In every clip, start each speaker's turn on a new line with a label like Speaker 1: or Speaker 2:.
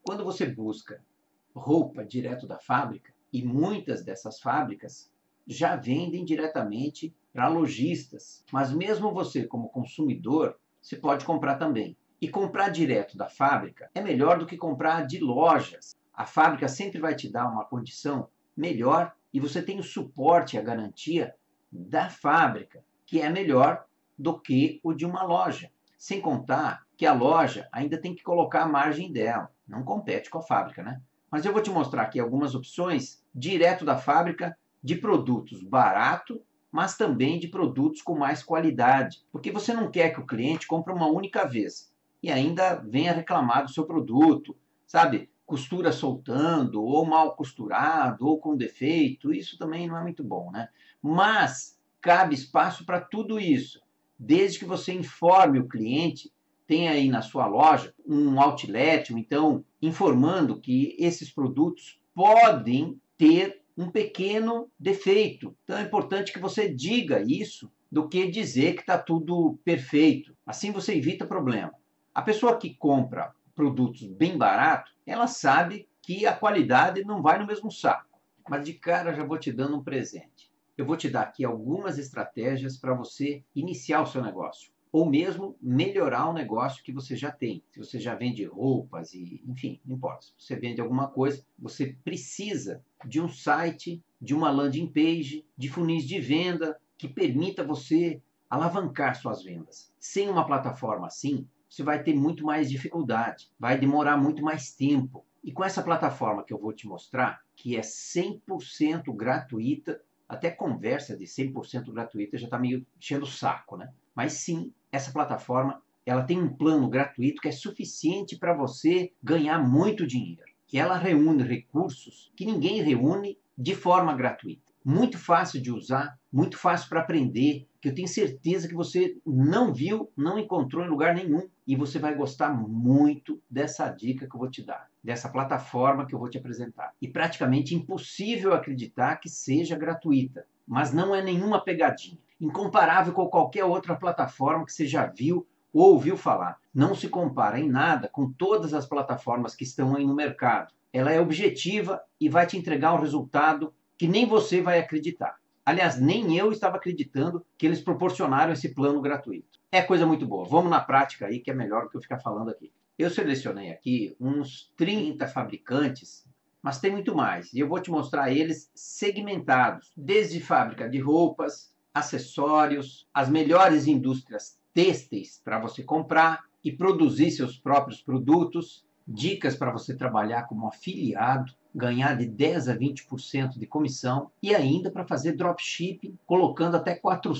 Speaker 1: Quando você busca roupa direto da fábrica, e muitas dessas fábricas já vendem diretamente para lojistas, mas mesmo você como consumidor, você pode comprar também. E comprar direto da fábrica é melhor do que comprar de lojas. A fábrica sempre vai te dar uma condição melhor e você tem o suporte e a garantia da fábrica, que é melhor do que o de uma loja. Sem contar que a loja ainda tem que colocar a margem dela, não compete com a fábrica, né? Mas eu vou te mostrar aqui algumas opções direto da fábrica de produtos barato, mas também de produtos com mais qualidade, porque você não quer que o cliente compre uma única vez e ainda venha reclamar do seu produto, sabe? Costura soltando, ou mal costurado, ou com defeito, isso também não é muito bom, né? Mas cabe espaço para tudo isso, desde que você informe o cliente, tem aí na sua loja um outlet, ou então informando que esses produtos podem ter um pequeno defeito. Então é importante que você diga isso do que dizer que está tudo perfeito. Assim você evita problema. A pessoa que compra produtos bem baratos, ela sabe que a qualidade não vai no mesmo saco. Mas de cara já vou te dando um presente. Eu vou te dar aqui algumas estratégias para você iniciar o seu negócio, ou mesmo melhorar o negócio que você já tem. Se você já vende roupas, e, enfim, não importa. Se você vende alguma coisa, você precisa de um site, de uma landing page, de funis de venda que permita você alavancar suas vendas. Sem uma plataforma assim, você vai ter muito mais dificuldade, vai demorar muito mais tempo. E com essa plataforma que eu vou te mostrar, que é 100% gratuita, até conversa de 100% gratuita já está meio enchendo o saco, né? Mas sim, essa plataforma ela tem um plano gratuito que é suficiente para você ganhar muito dinheiro. E ela reúne recursos que ninguém reúne de forma gratuita. Muito fácil de usar, muito fácil para aprender, que eu tenho certeza que você não viu, não encontrou em lugar nenhum. E você vai gostar muito dessa dica que eu vou te dar, dessa plataforma que eu vou te apresentar. E praticamente impossível acreditar que seja gratuita, mas não é nenhuma pegadinha. Incomparável com qualquer outra plataforma que você já viu ou ouviu falar. Não se compara em nada com todas as plataformas que estão aí no mercado. Ela é objetiva e vai te entregar um resultado que nem você vai acreditar. Aliás, nem eu estava acreditando que eles proporcionaram esse plano gratuito. É coisa muito boa. Vamos na prática aí, que é melhor do que eu ficar falando aqui. Eu selecionei aqui uns 30 fabricantes, mas tem muito mais. E eu vou te mostrar eles segmentados, desde fábrica de roupas, acessórios, as melhores indústrias têxteis para você comprar e produzir seus próprios produtos, dicas para você trabalhar como afiliado, ganhar de 10 a 20% de comissão e ainda para fazer dropshipping, colocando até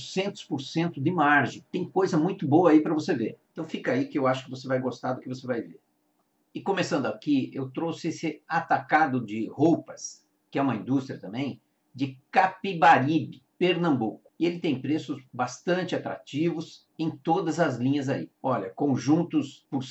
Speaker 1: 400% de margem. Tem coisa muito boa aí para você ver. Então fica aí que eu acho que você vai gostar do que você vai ver. E começando aqui, eu trouxe esse atacado de roupas, que é uma indústria também, de Capibaribe, Pernambuco. E ele tem preços bastante atrativos em todas as linhas aí. Olha, conjuntos por R$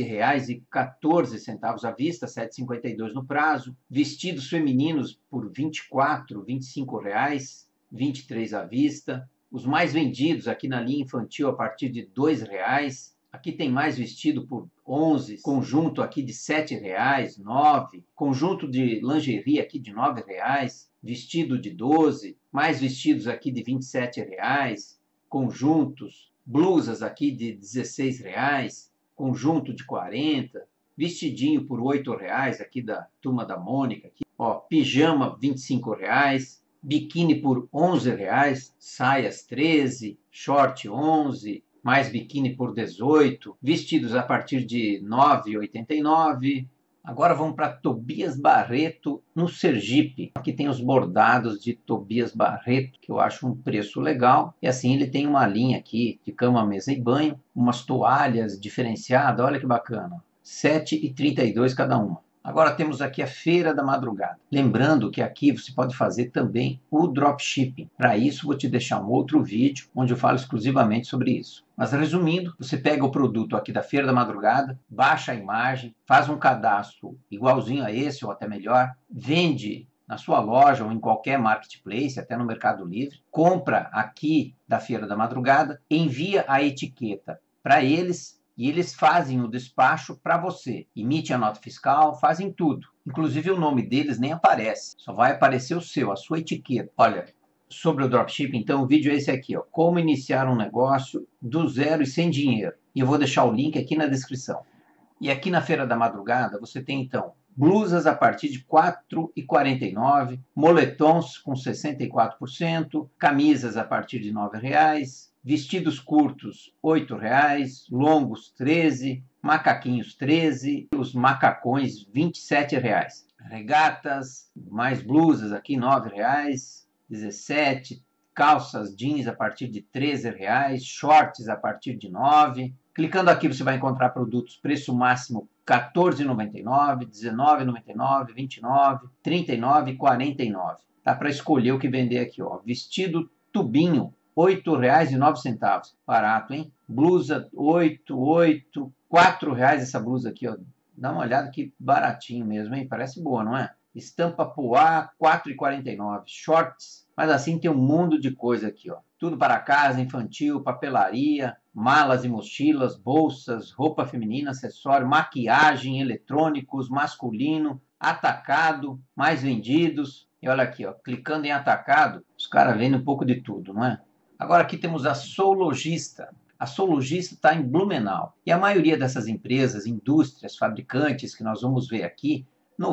Speaker 1: 7,14 à vista, R$ 7,52 no prazo. Vestidos femininos por R$ 24, R$ 25, R$ 23 à vista. Os mais vendidos aqui na linha infantil a partir de R$ 2. Aqui tem mais vestido por 11, conjunto aqui de R$ 7,00, 9, conjunto de lingerie aqui de R$ 9,00, vestido de 12, mais vestidos aqui de R$ 27,00, conjuntos, blusas aqui de R$ 16,00, conjunto de 40, vestidinho por R$ 8,00 aqui da Turma da Mônica, aqui, ó, pijama R$ 25,00, biquíni por R$ 11,00, saias 13, short 11, mais biquíni por 18, vestidos a partir de R$ 9,89. Agora vamos para Tobias Barreto, no Sergipe. Aqui tem os bordados de Tobias Barreto, que eu acho um preço legal. E assim ele tem uma linha aqui de cama, mesa e banho, umas toalhas diferenciadas, olha que bacana. R$ 7,32 cada uma. Agora temos aqui a Feira da Madrugada. Lembrando que aqui você pode fazer também o dropshipping. Para isso, vou te deixar um outro vídeo onde eu falo exclusivamente sobre isso. Mas resumindo, você pega o produto aqui da Feira da Madrugada, baixa a imagem, faz um cadastro igualzinho a esse ou até melhor, vende na sua loja ou em qualquer marketplace, até no Mercado Livre, compra aqui da Feira da Madrugada, envia a etiqueta para eles e eles fazem o despacho para você. Emitem a nota fiscal, fazem tudo. Inclusive o nome deles nem aparece, só vai aparecer o seu, a sua etiqueta. Olha, sobre o dropshipping, então o vídeo é esse aqui, ó, como iniciar um negócio do zero e sem dinheiro. E eu vou deixar o link aqui na descrição. E aqui na Feira da Madrugada você tem então blusas a partir de R$ 4,49, moletons com 64%, camisas a partir de R$ 9,00, vestidos curtos R$ 8,00, longos R$ 13,00, macaquinhos R$ 13,00, os macacões R$ 27,00. Regatas, mais blusas aqui R$ 9,00, 17, calças jeans a partir de R$ 13,00, shorts a partir de R$ 9,00. Clicando aqui você vai encontrar produtos preço máximo R$ 14,99, R$ 19,99, R$ 29, R$ 39 e R$ 49. Dá para escolher o que vender aqui, ó. Vestido tubinho, R$ 8,09. Barato, hein? Blusa 8, R$ 4,00 essa blusa aqui, ó. Dá uma olhada que baratinho mesmo, hein? Parece boa, não é? Estampa Poá, R$ 4,49. Shorts, mas assim tem um mundo de coisa aqui, ó. Tudo para casa, infantil, papelaria, malas e mochilas, bolsas, roupa feminina, acessório, maquiagem, eletrônicos, masculino, atacado, mais vendidos. E olha aqui, ó, clicando em atacado, os caras vendem um pouco de tudo, não é? Agora aqui temos a Soulogista. A Soulogista está em Blumenau. E a maioria dessas empresas, indústrias, fabricantes que nós vamos ver aqui,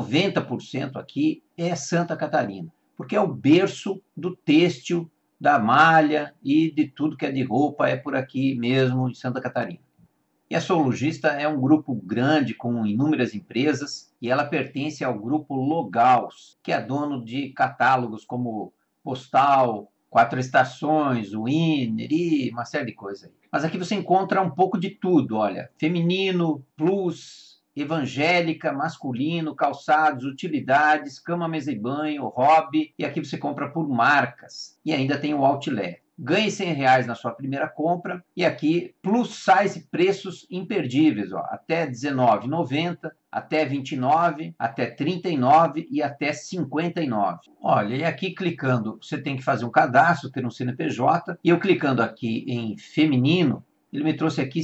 Speaker 1: 90% aqui é Santa Catarina, porque é o berço do têxtil, da malha e de tudo que é de roupa é por aqui mesmo em Santa Catarina. E a Soulogista é um grupo grande com inúmeras empresas e ela pertence ao grupo Logaus, que é dono de catálogos como Postal, Quatro Estações, Winner e uma série de coisas. Mas aqui você encontra um pouco de tudo, olha, feminino, plus, evangélica, masculino, calçados, utilidades, cama, mesa e banho, hobby, e aqui você compra por marcas. E ainda tem o outlet. Ganhe R$ 100 na sua primeira compra, e aqui plus size preços imperdíveis, ó, até R$19,90, até R$29, até R$39 e até R$59. Olha, e aqui clicando, você tem que fazer um cadastro, ter um CNPJ, e eu clicando aqui em feminino, ele me trouxe aqui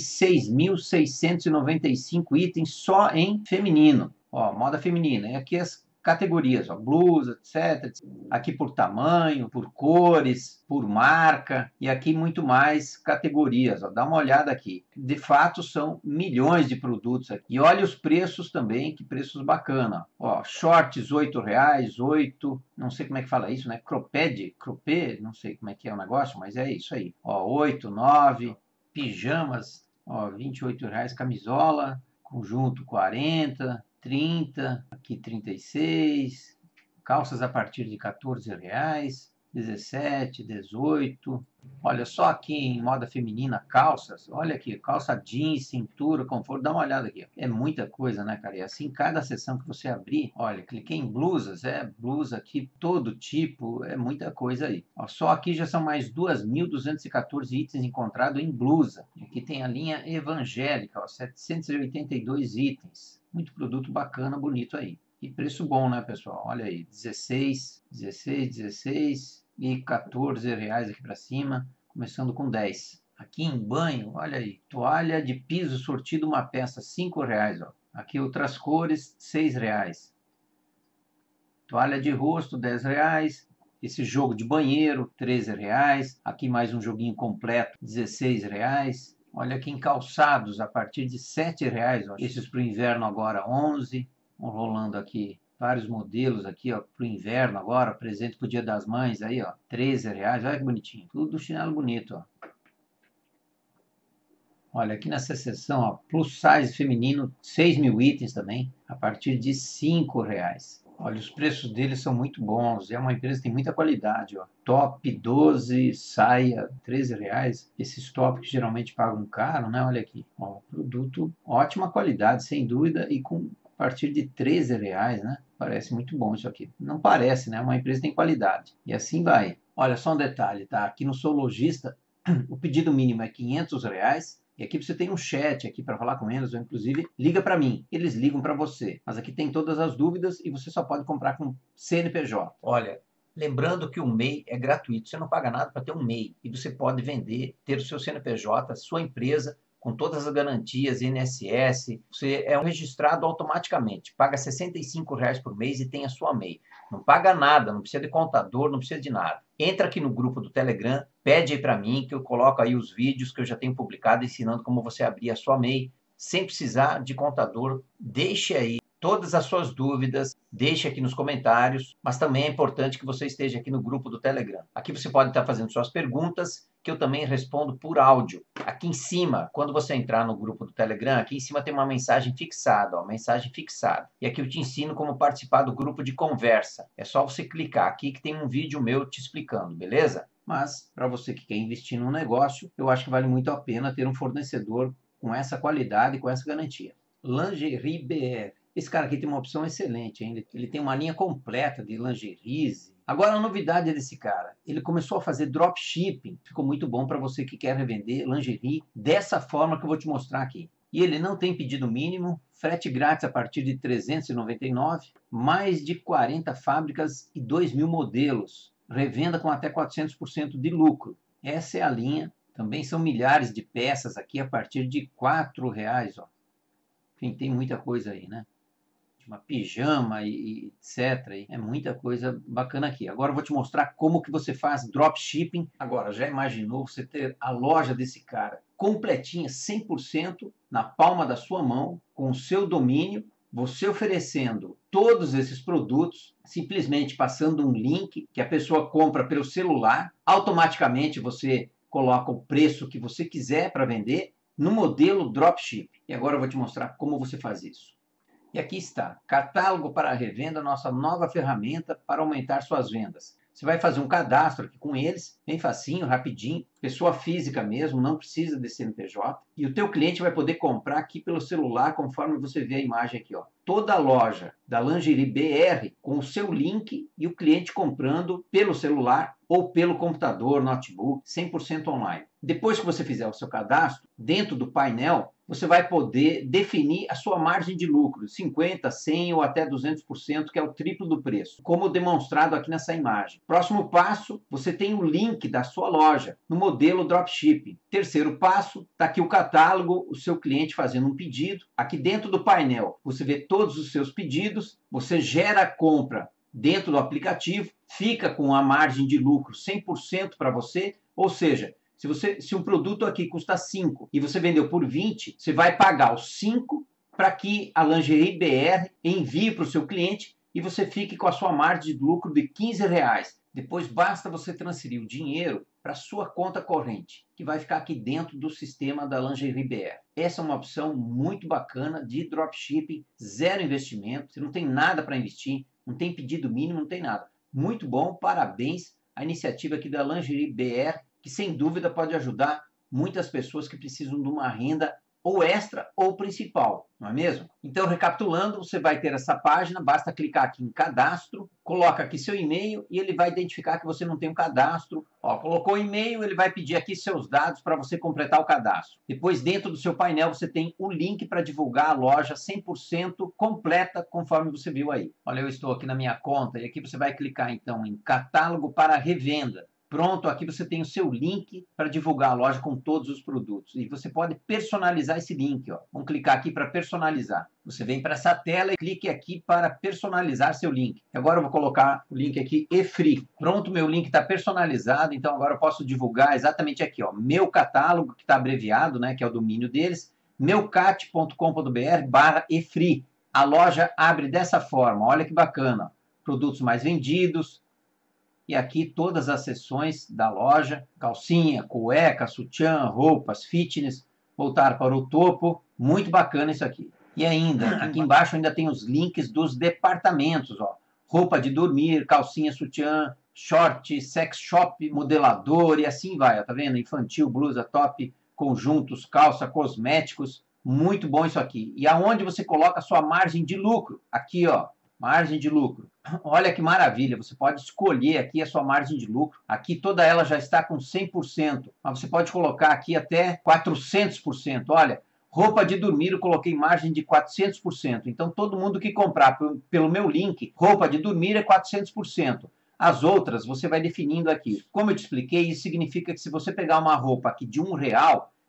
Speaker 1: 6.695 itens só em feminino. Ó, moda feminina. E aqui as categorias, ó, blusa, etc. Aqui por tamanho, por cores, por marca. E aqui muito mais categorias. Ó. Dá uma olhada aqui. De fato, são milhões de produtos aqui. E olha os preços também, que preços bacana. Ó, shorts, R$ 8,00, 8. Não sei como é que fala isso, né? Cropped, não sei como é que é o negócio, mas é isso aí. Ó, 8, 9. Pijamas, ó, R$ 28,00, camisola, conjunto 40, 30, aqui 36, calças a partir de R$ 14,00, 17, 18. Olha só aqui em moda feminina, calças, olha aqui, calça jeans, cintura, conforto, dá uma olhada aqui. É muita coisa, né, cara? E assim, cada seção que você abrir, olha, cliquei em blusas, blusa aqui, todo tipo, é muita coisa aí. Ó, só aqui já são mais 2.214 itens encontrados em blusa. Aqui tem a linha evangélica, ó, 782 itens. Muito produto bacana, bonito aí. E preço bom, né, pessoal? Olha aí, 16 e R$14 aqui para cima, começando com 10. Aqui em banho, olha aí, toalha de piso sortido uma peça, R$5, ó. Aqui outras cores, R$6. Toalha de rosto, R$10. Esse jogo de banheiro, R$13. Aqui mais um joguinho completo, R$16. Olha aqui em calçados, a partir de R$7. Ó. Esses para o inverno agora, 11. Vamos rolando aqui vários modelos aqui, ó, para o inverno agora, presente para o Dia das Mães aí, ó, R$13. Olha que bonitinho. Tudo chinelo bonito, ó. Olha, aqui nessa seção, ó, plus size feminino, 6.000 itens também, a partir de R$5. Olha, os preços deles são muito bons. É uma empresa que tem muita qualidade, ó. Top 12, saia, R$13. Esses tops que geralmente pagam caro, né? Olha aqui. Ó, produto, ótima qualidade, sem dúvida, e com a partir de R$13, né? Parece muito bom isso aqui. Não parece, né? Uma empresa tem qualidade. E assim vai. Olha, só um detalhe, tá? Aqui no Soulogista, o pedido mínimo é R$500. E aqui você tem um chat aqui para falar com eles, ou inclusive liga para mim, eles ligam para você. Mas aqui tem todas as dúvidas e você só pode comprar com CNPJ. Olha, lembrando que o MEI é gratuito, você não paga nada para ter um MEI. E você pode vender, ter o seu CNPJ, sua empresa, com todas as garantias, INSS, você é registrado automaticamente, paga R$ 65 por mês e tem a sua MEI. Não paga nada, não precisa de contador, não precisa de nada. Entra aqui no grupo do Telegram, pede aí para mim que eu coloco aí os vídeos que eu já tenho publicado ensinando como você abrir a sua MEI sem precisar de contador. Deixe aí todas as suas dúvidas, deixe aqui nos comentários, mas também é importante que você esteja aqui no grupo do Telegram. Aqui você pode estar fazendo suas perguntas, que eu também respondo por áudio. Aqui em cima, quando você entrar no grupo do Telegram, aqui em cima tem uma mensagem fixada, ó, mensagem fixada. E aqui eu te ensino como participar do grupo de conversa. É só você clicar aqui que tem um vídeo meu te explicando, beleza? Mas, para você que quer investir num negócio, eu acho que vale muito a pena ter um fornecedor com essa qualidade e com essa garantia. Lingerie BR. Esse cara aqui tem uma opção excelente, hein? Ele tem uma linha completa de lingeries. Agora a novidade desse cara, ele começou a fazer dropshipping. Ficou muito bom para você que quer revender lingerie dessa forma que eu vou te mostrar aqui. E ele não tem pedido mínimo, frete grátis a partir de R$ 399, mais de 40 fábricas e 2.000 modelos. Revenda com até 400% de lucro. Essa é a linha. Também são milhares de peças aqui a partir de R$ 4,00, ó. Enfim, tem muita coisa aí, né? Uma pijama e etc. É muita coisa bacana aqui. Agora eu vou te mostrar como que você faz dropshipping. Agora, já imaginou você ter a loja desse cara completinha, 100% na palma da sua mão, com o seu domínio, você oferecendo todos esses produtos, simplesmente passando um link que a pessoa compra pelo celular, automaticamente você coloca o preço que você quiser para vender no modelo dropship. E agora eu vou te mostrar como você faz isso. E aqui está, catálogo para revenda, nossa nova ferramenta para aumentar suas vendas. Você vai fazer um cadastro aqui com eles, bem facinho, rapidinho, pessoa física mesmo, não precisa de CNPJ. E o teu cliente vai poder comprar aqui pelo celular, conforme você vê a imagem aqui, ó. Toda a loja da Lingerie BR com o seu link e o cliente comprando pelo celular ou pelo computador, notebook, 100% online. Depois que você fizer o seu cadastro, dentro do painel, você vai poder definir a sua margem de lucro, 50%, 100% ou até 200%, que é o triplo do preço, como demonstrado aqui nessa imagem. Próximo passo, você tem o link da sua loja no modelo dropshipping. Terceiro passo, está aqui o catálogo, o seu cliente fazendo um pedido. Aqui dentro do painel, você vê todos os seus pedidos, você gera a compra dentro do aplicativo, fica com a margem de lucro 100% para você, ou seja, se um produto aqui custa 5 e você vendeu por 20, você vai pagar os 5 para que a Lingerie BR envie para o seu cliente e você fique com a sua margem de lucro de R$ 15. Depois basta você transferir o dinheiro para a sua conta corrente, que vai ficar aqui dentro do sistema da Lingerie BR. Essa é uma opção muito bacana de dropshipping, zero investimento, você não tem nada para investir, não tem pedido mínimo, não tem nada. Muito bom, parabéns à iniciativa aqui da Lingerie BR, que sem dúvida pode ajudar muitas pessoas que precisam de uma renda ou extra ou principal, não é mesmo? Então, recapitulando, você vai ter essa página, basta clicar aqui em cadastro, coloca aqui seu e-mail e ele vai identificar que você não tem um cadastro. Ó, colocou o e-mail, ele vai pedir aqui seus dados para você completar o cadastro. Depois, dentro do seu painel, você tem o link para divulgar a loja 100% completa, conforme você viu aí. Olha, eu estou aqui na minha conta e aqui você vai clicar, então, em catálogo para revenda. Pronto, aqui você tem o seu link para divulgar a loja com todos os produtos. E você pode personalizar esse link, ó. Vamos clicar aqui para personalizar. Você vem para essa tela e clique aqui para personalizar seu link. Agora eu vou colocar o link aqui e-free. Pronto, meu link está personalizado, então agora eu posso divulgar exatamente aqui, ó, meu catálogo, que está abreviado, né, que é o domínio deles, meucat.com.br/e-free. A loja abre dessa forma, olha que bacana. Produtos mais vendidos. E aqui todas as seções da loja, calcinha, cueca, sutiã, roupas, fitness, voltar para o topo, muito bacana isso aqui. E ainda, aqui embaixo ainda tem os links dos departamentos, ó. Roupa de dormir, calcinha, sutiã, short, sex shop, modelador e assim vai, ó, tá vendo? Infantil, blusa, top, conjuntos, calça, cosméticos, muito bom isso aqui. E aonde você coloca a sua margem de lucro? Aqui, ó. Margem de lucro. Olha que maravilha, você pode escolher aqui a sua margem de lucro. Aqui toda ela já está com 100%, mas você pode colocar aqui até 400%. Olha, roupa de dormir eu coloquei margem de 400%. Então todo mundo que comprar pelo meu link, roupa de dormir é 400%. As outras você vai definindo aqui. Como eu te expliquei, isso significa que se você pegar uma roupa aqui de R$1,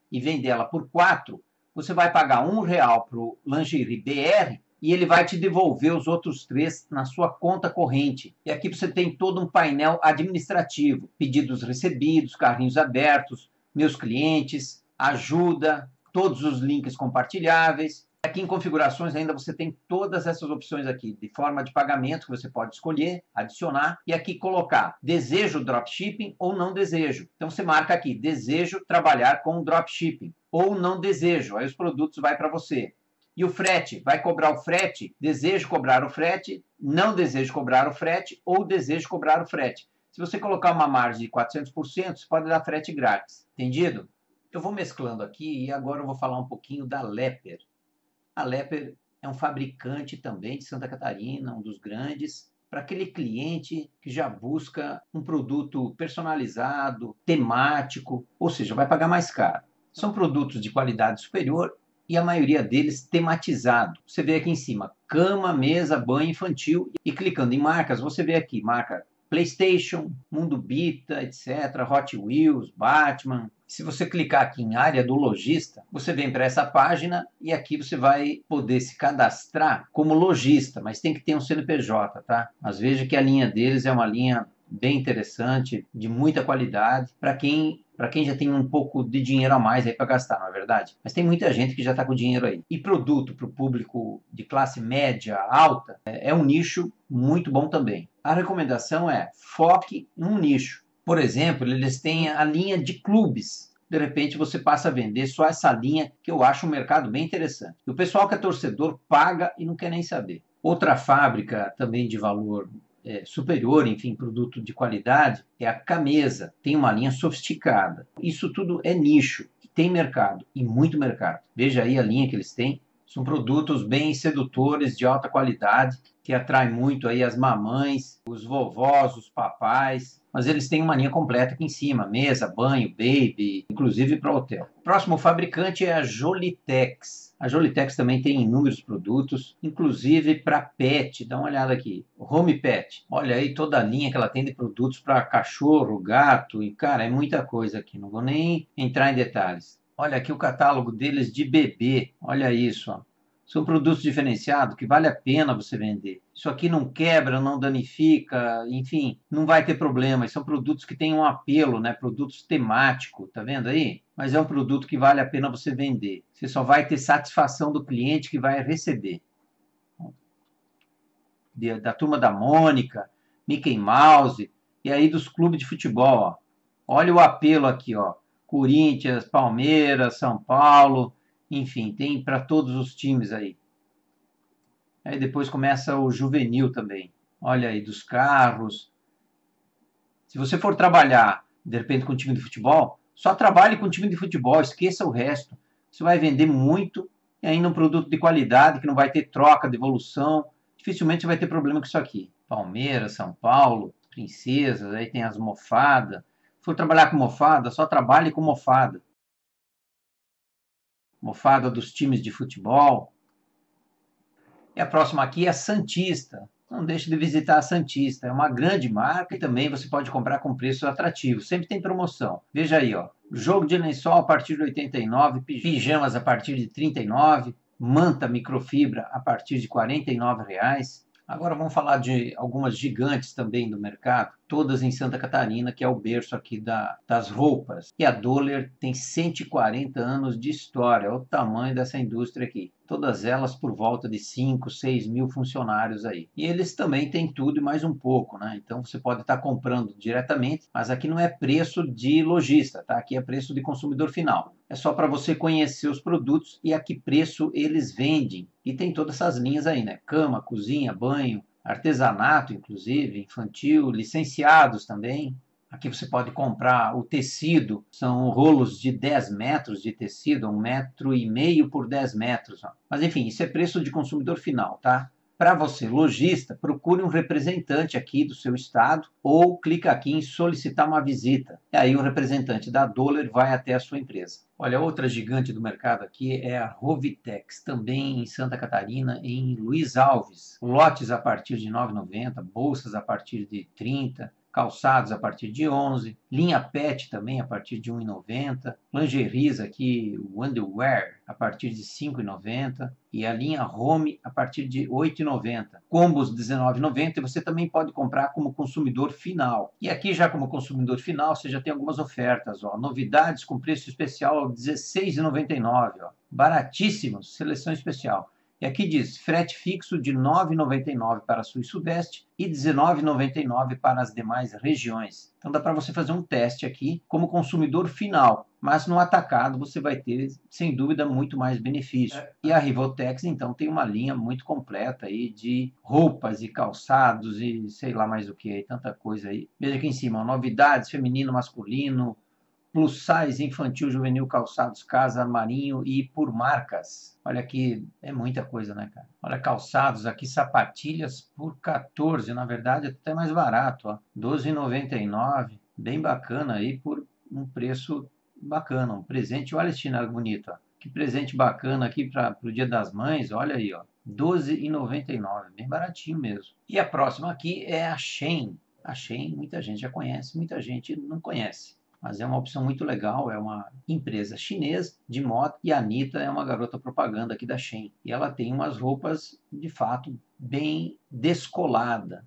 Speaker 1: e vender ela por 4, você vai pagar R$ 1 para o Lingerie BR e ele vai te devolver os outros 3 na sua conta corrente. E aqui você tem todo um painel administrativo, pedidos recebidos, carrinhos abertos, meus clientes, ajuda, todos os links compartilháveis. Aqui em configurações ainda você tem todas essas opções aqui, de forma de pagamento que você pode escolher, adicionar, e aqui colocar desejo dropshipping ou não desejo. Então você marca aqui, desejo trabalhar com dropshipping ou não desejo, aí os produtos vai para você. E o frete, vai cobrar o frete, desejo cobrar o frete, não desejo cobrar o frete ou desejo cobrar o frete. Se você colocar uma margem de 400%, você pode dar frete grátis, entendido? Eu vou mesclando aqui e agora eu vou falar um pouquinho da Lepper. A Lepper é um fabricante também de Santa Catarina, um dos grandes, para aquele cliente que já busca um produto personalizado, temático, ou seja, vai pagar mais caro. São produtos de qualidade superior e a maioria deles tematizado. Você vê aqui em cima, cama, mesa, banho infantil e clicando em marcas, você vê aqui, marca PlayStation, Mundo Bita, etc., Hot Wheels, Batman. Se você clicar aqui em área do lojista, você vem para essa página e aqui você vai poder se cadastrar como lojista, mas tem que ter um CNPJ, tá? Mas veja que a linha deles é uma linha bem interessante, de muita qualidade, para quem já tem um pouco de dinheiro a mais aí para gastar, não é verdade? Mas tem muita gente que já está com dinheiro aí. E produto para o público de classe média, alta, é um nicho muito bom também. A recomendação é foque em um nicho. Por exemplo, eles têm a linha de clubes. De repente você passa a vender só essa linha, que eu acho um mercado bem interessante. E o pessoal que é torcedor paga e não quer nem saber. Outra fábrica também de valor superior, enfim, produto de qualidade, é a Camesa. Tem uma linha sofisticada. Isso tudo é nicho, tem mercado e muito mercado. Veja aí a linha que eles têm. São produtos bem sedutores, de alta qualidade, que atrai muito aí as mamães, os vovós, os papais. Mas eles têm uma linha completa aqui em cima, mesa, banho, baby, inclusive para hotel. O próximo fabricante é a Jolitex. A Jolitex também tem inúmeros produtos, inclusive para pet. Dá uma olhada aqui, Home Pet. Olha aí toda a linha que ela tem de produtos para cachorro, gato, e cara, é muita coisa aqui, não vou nem entrar em detalhes. Olha aqui o catálogo deles de bebê, olha isso, ó. São produtos diferenciados que vale a pena você vender. Isso aqui não quebra, não danifica, enfim, não vai ter problema. São produtos que têm um apelo, né? Produtos temáticos, tá vendo aí? Mas é um produto que vale a pena você vender. Você só vai ter satisfação do cliente que vai receber. Da Turma da Mônica, Mickey Mouse, e aí dos clubes de futebol, ó. Olha o apelo aqui, ó. Corinthians, Palmeiras, São Paulo, enfim, tem para todos os times aí. Aí depois começa o juvenil também. Olha aí, dos carros. Se você for trabalhar, de repente, com um time de futebol, só trabalhe com um time de futebol, esqueça o resto. Você vai vender muito e ainda um produto de qualidade que não vai ter troca, devolução. Dificilmente você vai ter problema com isso aqui. Palmeiras, São Paulo, princesas, aí tem as mofadas. Se for trabalhar com mofada, só trabalhe com mofada. Mofada dos times de futebol. E a próxima aqui é a Santista. Não deixe de visitar a Santista. É uma grande marca e também você pode comprar com preços atrativos. Sempre tem promoção. Veja aí, ó. Jogo de lençol a partir de R$ 89, pijamas a partir de R$ 39, manta microfibra a partir de R$ 49. Agora vamos falar de algumas gigantes também do mercado, todas em Santa Catarina, que é o berço aqui das roupas. E a Doller tem 140 anos de história, olha o tamanho dessa indústria aqui. Todas elas por volta de 5, 6 mil funcionários aí. E eles também têm tudo e mais um pouco, né? Então você pode estar comprando diretamente, mas aqui não é preço de lojista, tá? Aqui é preço de consumidor final. É só para você conhecer os produtos e a que preço eles vendem. E tem todas essas linhas aí, né? Cama, cozinha, banho, artesanato, inclusive, infantil, licenciados também. Aqui você pode comprar o tecido, são rolos de 10 metros de tecido, 1,5 metro por 10 metros. Ó. Mas enfim, isso é preço de consumidor final, tá? Para você, lojista, procure um representante aqui do seu estado ou clica aqui em solicitar uma visita. E aí o representante da Doller vai até a sua empresa. Olha, outra gigante do mercado aqui é a Rovitex, também em Santa Catarina, em Luiz Alves. Lotes a partir de R$ 9,90, bolsas a partir de R$ 30. calçados a partir de 11, linha pet também a partir de 1,90, lingeries aqui, o underwear a partir de 5,90 e a linha home a partir de 8,90. Combos 19,90 e você também pode comprar como consumidor final. E aqui já como consumidor final você já tem algumas ofertas, ó, novidades com preço especial 16,99, ó, baratíssimos, seleção especial. E aqui diz frete fixo de R$ 9,99 para Sul e Sudeste e R$ 19,99 para as demais regiões. Então dá para você fazer um teste aqui como consumidor final, mas no atacado você vai ter, sem dúvida, muito mais benefício. E a Rivotex, então, tem uma linha muito completa aí de roupas e calçados e sei lá mais o que aí, tanta coisa aí. Veja aqui em cima, novidades, feminino, masculino, plus size, infantil, juvenil, calçados, casa, armarinho e por marcas. Olha aqui, é muita coisa, né, cara? Olha, calçados aqui, sapatilhas por 14, na verdade, até mais barato, ó. 12,99, bem bacana aí, por um preço bacana, um presente. Olha esse chinelo bonito, ó. Que presente bacana aqui para o Dia das Mães, olha aí, ó. 12,99, bem baratinho mesmo. E a próxima aqui é a Shein. A Shein, muita gente já conhece, muita gente não conhece. Mas é uma opção muito legal, é uma empresa chinesa de moda e a Anitta é uma garota propaganda aqui da Shein. E ela tem umas roupas, de fato, bem descolada.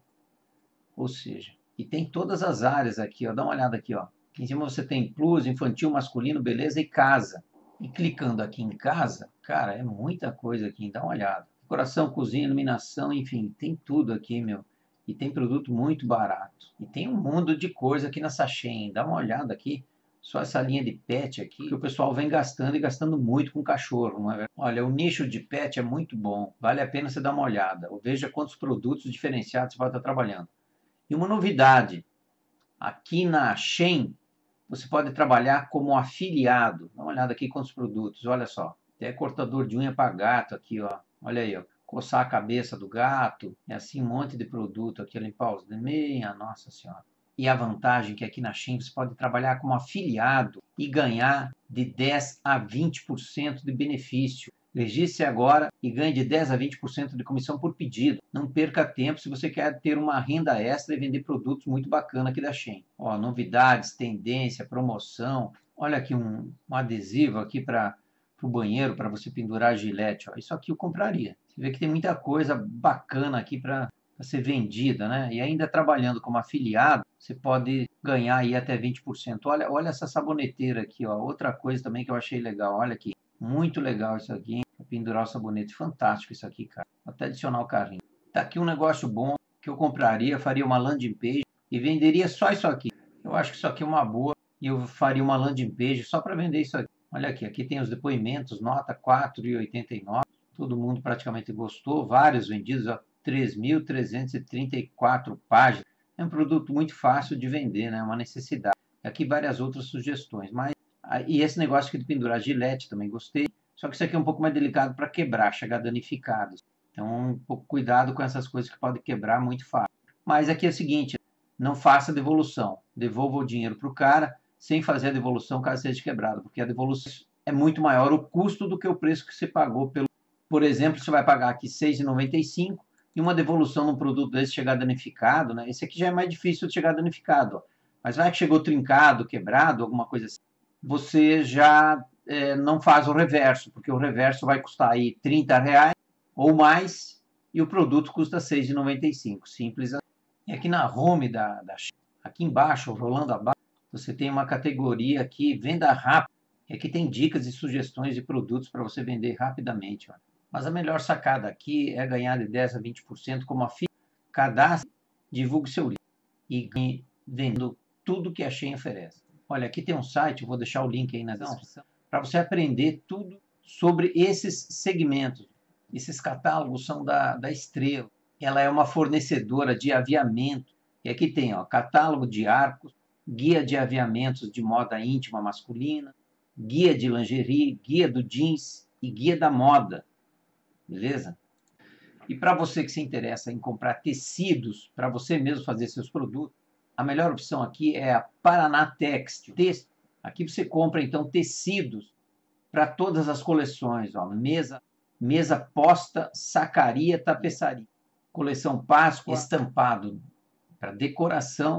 Speaker 1: Ou seja, e tem todas as áreas aqui, ó, dá uma olhada aqui, ó. Aqui em cima você tem plus, infantil, masculino, beleza e casa. E clicando aqui em casa, cara, é muita coisa aqui, dá uma olhada. Decoração, cozinha, iluminação, enfim, tem tudo aqui, meu. E tem produto muito barato. E tem um mundo de coisa aqui nessa Shein. Dá uma olhada aqui. Só essa linha de pet aqui, que o pessoal vem gastando e gastando muito com cachorro, não é verdade? Olha, o nicho de pet é muito bom. Vale a pena você dar uma olhada. Ou veja quantos produtos diferenciados você vai estar trabalhando. E uma novidade. Aqui na Shein, você pode trabalhar como afiliado. Dá uma olhada aqui quantos produtos. Olha só. Até cortador de unha para gato aqui, ó. Olha aí, ó. Coçar a cabeça do gato, é assim um monte de produto aqui, limpar os dentes, minha nossa senhora. E a vantagem que aqui na Shein você pode trabalhar como afiliado e ganhar de 10 a 20% de benefício. Registre agora e ganhe de 10 a 20% de comissão por pedido. Não perca tempo se você quer ter uma renda extra e vender produtos muito bacana aqui da Shein. Ó, novidades, tendência, promoção. Olha aqui um adesivo aqui para o banheiro, para você pendurar a gilete. Ó. Isso aqui eu compraria. Você vê que tem muita coisa bacana aqui para ser vendida, né? E ainda trabalhando como afiliado, você pode ganhar aí até 20%. Olha essa saboneteira aqui, ó. Outra coisa também que eu achei legal. Olha aqui. Muito legal isso aqui, hein? Pra pendurar o sabonete. Fantástico isso aqui, cara. Vou até adicionar o carrinho. Tá aqui um negócio bom que eu compraria, faria uma landing page e venderia só isso aqui. Eu acho que isso aqui é uma boa e eu faria uma landing page só para vender isso aqui. Olha aqui, aqui tem os depoimentos, nota 4,89. Todo mundo praticamente gostou, vários vendidos, 3.334 páginas. É um produto muito fácil de vender, né? É uma necessidade. Aqui várias outras sugestões, mas e esse negócio aqui de pendurar gilete também gostei. Só que isso aqui é um pouco mais delicado para quebrar, chegar danificado. Então, um pouco cuidado com essas coisas que podem quebrar muito fácil. Mas aqui é o seguinte, não faça devolução. Devolva o dinheiro para o cara sem fazer a devolução caso seja quebrado, porque a devolução é muito maior o custo do que o preço que você pagou pelo. Por exemplo, você vai pagar aqui R$ 6,95 e uma devolução num produto desse chegar danificado, né? Esse aqui já é mais difícil de chegar danificado, ó. Mas vai que chegou trincado, quebrado, alguma coisa assim. Você já não faz o reverso, porque o reverso vai custar aí R$ 30 ou mais e o produto custa R$ 6,95. Simples assim. E aqui na home aqui embaixo, rolando abaixo, você tem uma categoria aqui, venda rápida. E aqui tem dicas e sugestões de produtos para você vender rapidamente. Ó. Mas a melhor sacada aqui é ganhar de 10 a 20% como afiliado. Cadastre, divulgue seu livro e ganhe vendendo tudo que a Shein oferece. Olha, aqui tem um site, eu vou deixar o link aí na descrição, para você aprender tudo sobre esses segmentos. Esses catálogos são da Estrela. Ela é uma fornecedora de aviamento. E aqui tem, ó, catálogo de arcos, guia de aviamentos de moda íntima masculina, guia de lingerie, guia do jeans e guia da moda. Beleza? E para você que se interessa em comprar tecidos para você mesmo fazer seus produtos, a melhor opção aqui é a Paraná Textil. Aqui você compra então tecidos para todas as coleções, ó, mesa posta, sacaria, tapeçaria. Coleção Páscoa, estampado para decoração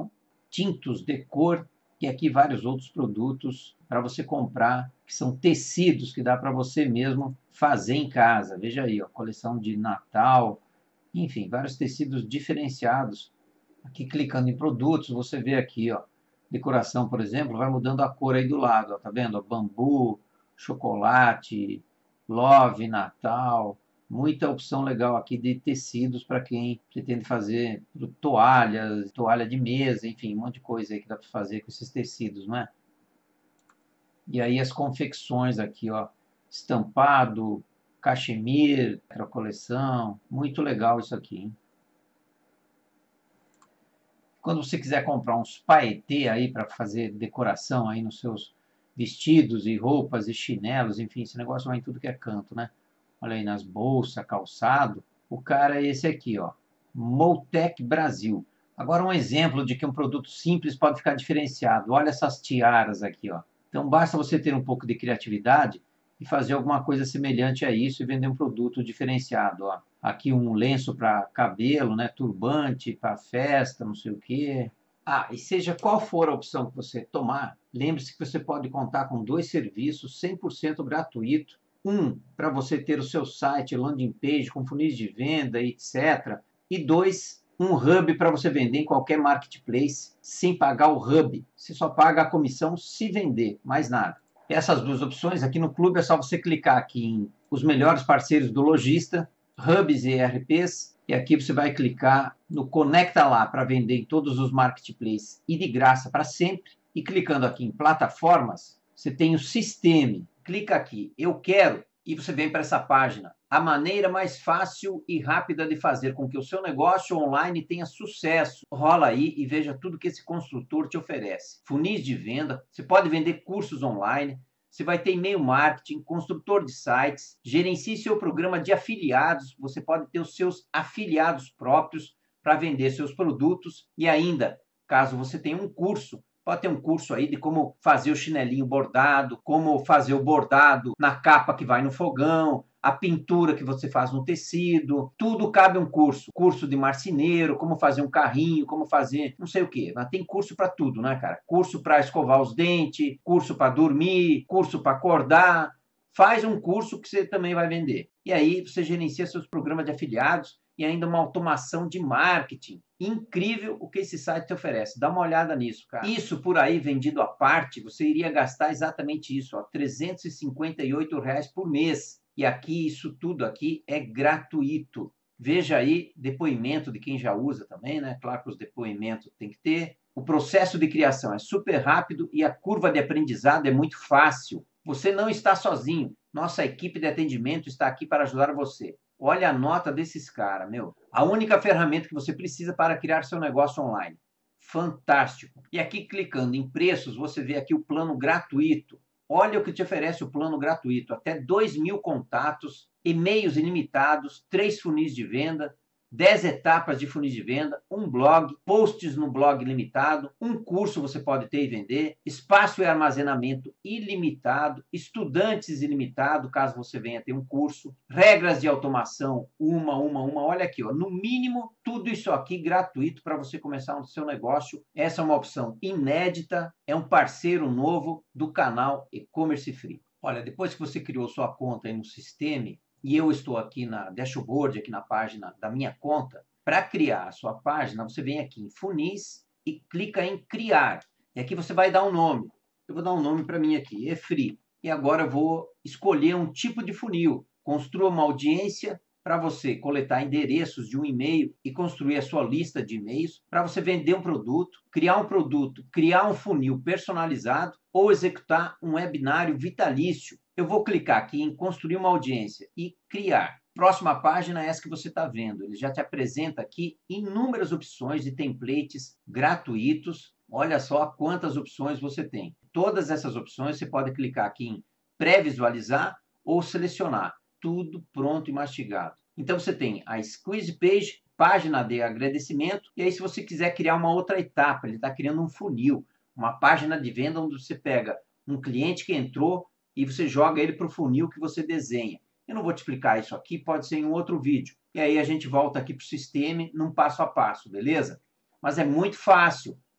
Speaker 1: tintos de cor e aqui vários outros produtos para você comprar, que são tecidos que dá para você mesmo fazer em casa. Veja aí, ó, coleção de Natal, enfim, vários tecidos diferenciados. Aqui clicando em produtos, você vê aqui, ó, decoração, por exemplo, vai mudando a cor aí do lado, ó, tá vendo? Bambu, chocolate, love, Natal, muita opção legal aqui de tecidos para quem pretende fazer toalhas, toalha de mesa, enfim, um monte de coisa aí que dá para fazer com esses tecidos, não é? E aí as confecções aqui, ó, estampado, cachemir, para coleção, muito legal isso aqui, hein? Quando você quiser comprar uns paetê aí para fazer decoração aí nos seus vestidos e roupas e chinelos, enfim, esse negócio vai em tudo que é canto, né? Olha aí nas bolsas, calçado. O cara é esse aqui, ó, Moltec Brasil. Agora um exemplo de que um produto simples pode ficar diferenciado. Olha essas tiaras aqui, ó. Então basta você ter um pouco de criatividade e fazer alguma coisa semelhante a isso e vender um produto diferenciado, ó. Aqui um lenço para cabelo, né? Turbante para festa, não sei o quê. Ah, e seja qual for a opção que você tomar, lembre-se que você pode contar com 2 serviços 100% gratuito. Um, para você ter o seu site, landing page, com funis de venda, etc. E 2, um hub para você vender em qualquer marketplace sem pagar o hub. Você só paga a comissão se vender, mais nada. Essas 2 opções, aqui no clube é só você clicar aqui em os melhores parceiros do lojista, hubs e ERPs, e aqui você vai clicar no Conecta Lá para vender em todos os marketplaces e de graça para sempre. E clicando aqui em plataformas, você tem o Sisteme. Clica aqui, eu quero, e você vem para essa página. A maneira mais fácil e rápida de fazer com que o seu negócio online tenha sucesso. Rola aí e veja tudo que esse construtor te oferece. Funis de venda, você pode vender cursos online, você vai ter e-mail marketing, construtor de sites, gerencie seu programa de afiliados, você pode ter os seus afiliados próprios para vender seus produtos e ainda, caso você tenha um curso, pode ter um curso aí de como fazer o chinelinho bordado, como fazer o bordado na capa que vai no fogão, a pintura que você faz no tecido, tudo cabe um curso. Curso de marceneiro, como fazer um carrinho, como fazer não sei o quê. Mas tem curso para tudo, né, cara? Curso para escovar os dentes, curso para dormir, curso para acordar. Faz um curso que você também vai vender. E aí você gerencia seus programas de afiliados e ainda uma automação de marketing. Incrível o que esse site te oferece. Dá uma olhada nisso, cara. Isso por aí vendido à parte, você iria gastar exatamente isso, ó, R$ 358 por mês. E aqui, isso tudo aqui é gratuito. Veja aí, depoimento de quem já usa também, né? Claro que os depoimentos tem que ter. O processo de criação é super rápido e a curva de aprendizado é muito fácil. Você não está sozinho. Nossa equipe de atendimento está aqui para ajudar você. Olha a nota desses caras, meu. A única ferramenta que você precisa para criar seu negócio online. Fantástico. E aqui, clicando em preços, você vê aqui o plano gratuito. Olha o que te oferece o plano gratuito. Até 2.000 contatos, e-mails ilimitados, 3 funis de venda, 10 etapas de funis de venda, um blog, posts no blog limitado, um curso você pode ter e vender, espaço e armazenamento ilimitado, estudantes ilimitado, caso você venha ter um curso, regras de automação, uma. Olha aqui, ó, no mínimo, tudo isso aqui gratuito para você começar o seu negócio. Essa é uma opção inédita, é um parceiro novo do canal E-Commerce Free. Olha, depois que você criou sua conta aí no sistema, e eu estou aqui na dashboard, aqui na página da minha conta, para criar a sua página, você vem aqui em funis e clica em criar. E aqui você vai dar um nome. Eu vou dar um nome para mim aqui, E-Free. E agora eu vou escolher um tipo de funil. Construa uma audiência para você coletar endereços de um e-mail e construir a sua lista de e-mails, para você vender um produto, criar um funil personalizado ou executar um webinário vitalício. Eu vou clicar aqui em construir uma audiência e criar. Próxima página é essa que você está vendo. Ele já te apresenta aqui inúmeras opções de templates gratuitos. Olha só quantas opções você tem. Todas essas opções você pode clicar aqui em pré-visualizar ou selecionar. Tudo pronto e mastigado. Então você tem a Squeeze Page, página de agradecimento, e aí se você quiser criar uma outra etapa, ele está criando um funil, uma página de venda onde você pega um cliente que entrou e você joga ele para o funil que você desenha. Eu não vou te explicar isso aqui, pode ser em um outro vídeo. E aí a gente volta aqui para o sistema num passo a passo, beleza? Mas é muito fácil.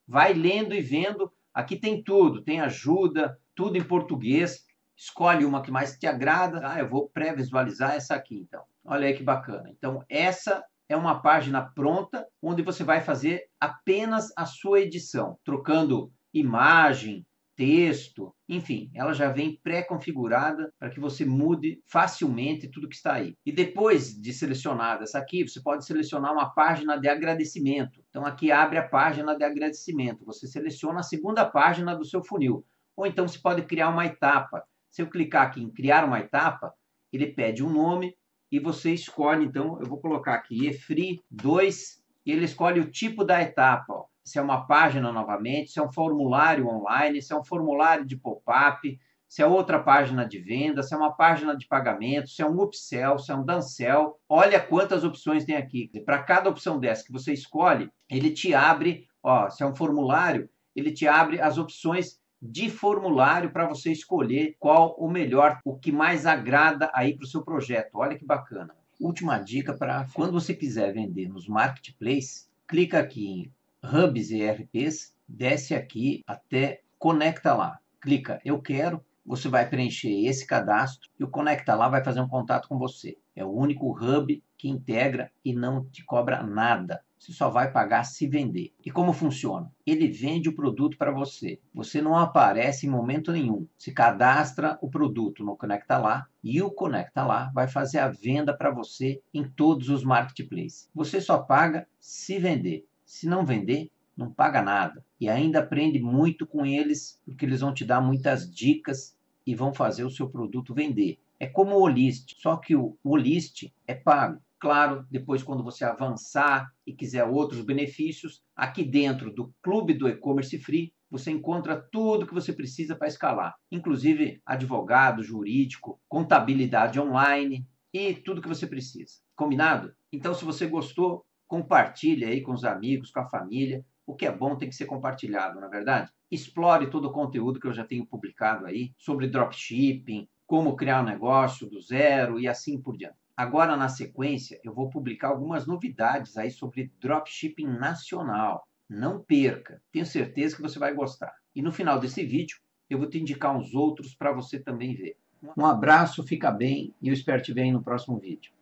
Speaker 1: Vai lendo e vendo. Aqui tem tudo, tem ajuda, tudo em português. Escolhe uma que mais te agrada. Ah, eu vou pré-visualizar essa aqui, então. Olha aí que bacana. Então, essa é uma página pronta, onde você vai fazer apenas a sua edição, trocando imagem, texto, enfim, ela já vem pré-configurada para que você mude facilmente tudo que está aí. E depois de selecionada essa aqui, você pode selecionar uma página de agradecimento. Então, aqui abre a página de agradecimento. Você seleciona a segunda página do seu funil. Ou então, você pode criar uma etapa. Se eu clicar aqui em criar uma etapa, ele pede um nome e você escolhe, então, eu vou colocar aqui EFRI 2 e ele escolhe o tipo da etapa, ó. Se é uma página novamente, se é um formulário online, se é um formulário de pop-up, se é outra página de venda, se é uma página de pagamento, se é um upsell, se é um downsell. Olha quantas opções tem aqui. Para cada opção dessa que você escolhe, ele te abre, ó, se é um formulário, ele te abre as opções de formulário para você escolher qual o melhor, o que mais agrada aí para o seu projeto. Olha que bacana. Última dica para quando você quiser vender nos marketplaces, clica aqui em Hubs e ERPs, desce aqui até Conecta Lá. Clica Eu Quero, você vai preencher esse cadastro e o Conecta Lá vai fazer um contato com você. É o único hub que integra e não te cobra nada. Você só vai pagar se vender. E como funciona? Ele vende o produto para você. Você não aparece em momento nenhum. Se cadastra o produto no Conecta Lá e o Conecta Lá vai fazer a venda para você em todos os marketplaces. Você só paga se vender. Se não vender, não paga nada. E ainda aprende muito com eles, porque eles vão te dar muitas dicas e vão fazer o seu produto vender. É como o Olist, só que o Olist é pago. Claro, depois quando você avançar e quiser outros benefícios, aqui dentro do Clube do E-Commerce Free, você encontra tudo que você precisa para escalar, inclusive advogado, jurídico, contabilidade online e tudo que você precisa. Combinado? Então, se você gostou, compartilhe aí com os amigos, com a família. O que é bom tem que ser compartilhado, não é verdade? Explore todo o conteúdo que eu já tenho publicado aí sobre dropshipping, como criar um negócio do zero e assim por diante. Agora, na sequência, eu vou publicar algumas novidades aí sobre dropshipping nacional. Não perca, tenho certeza que você vai gostar. E no final desse vídeo, eu vou te indicar uns outros para você também ver. Um abraço, fica bem e eu espero te ver aí no próximo vídeo.